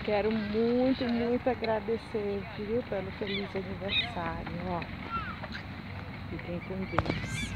Quero muito, muito agradecer, viu, pelo feliz aniversário, ó. Fiquem com Deus.